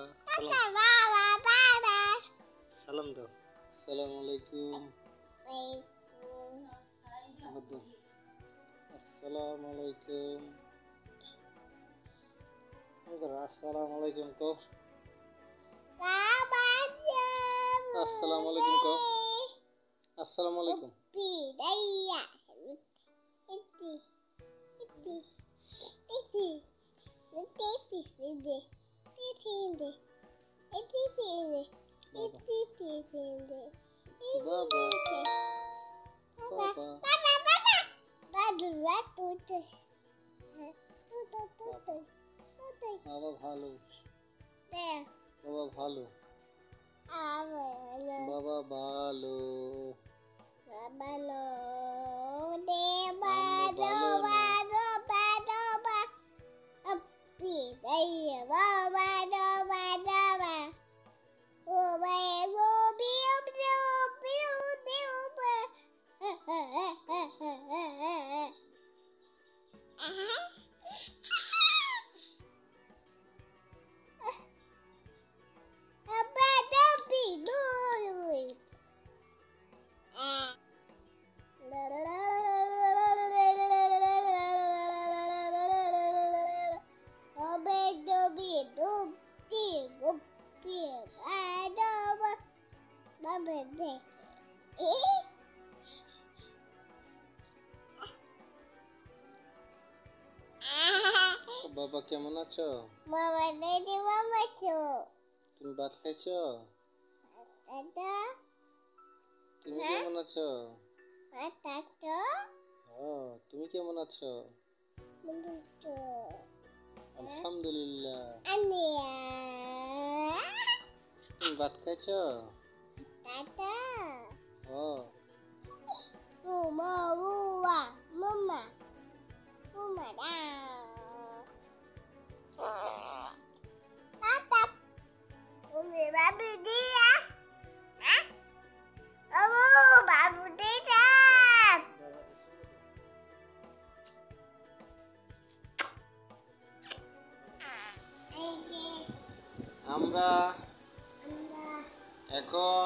সালাম দাও। আসসালামু আলাইকুম। আসসালামু আলাইকুম। আসসালামু আলাইকুম কও। আসসালামু আলাইকুম কও। আসসালামু আলাইকুম। বাবা ভালো, বাবা ভালো, বাবা ভালো, বাবা কেমন আছো? তুমি ভাত খাইছো? তুমি কেমন আছো? তুমি কেমন আছো? আলহামদুলিল্লাহ। তুমি ভাত খাইছো? আমরা এখন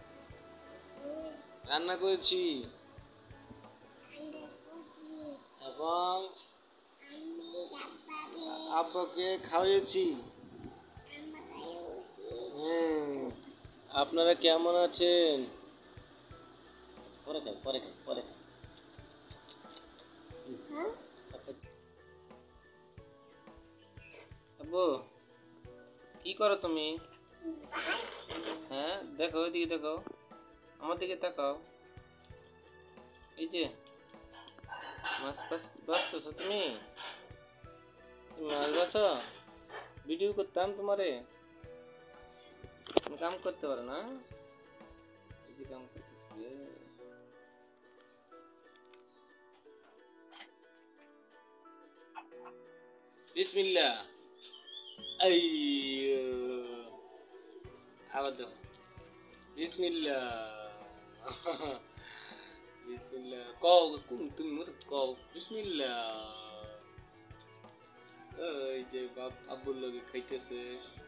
রান্না করেছি এবং আব্বাকে খাওয়াইছি। আপনারা কেমন আছেন? পরে খাই, পরে খাই, পরে খাই। আব্বু কি করো তুমি? হ্যাঁ দেখো, ওইদিকে দেখো, আমার দিকে তাকাও। এই যে মাছ বাঁচতেছো তুমি, মাছ বাঁচো। ভিডিও করতাম তোমারে, কাম করতে পারো না। এই যে কাম করতেছি। বিসমিল্লাহ। এই আবার দেখো। বিসমিল্লাহ। বিসমিল্লাহ কও, তুমি মুখ কও বিসমিল্লাহ। এই যে বাপ আব্বুর লগে খাইতেছে।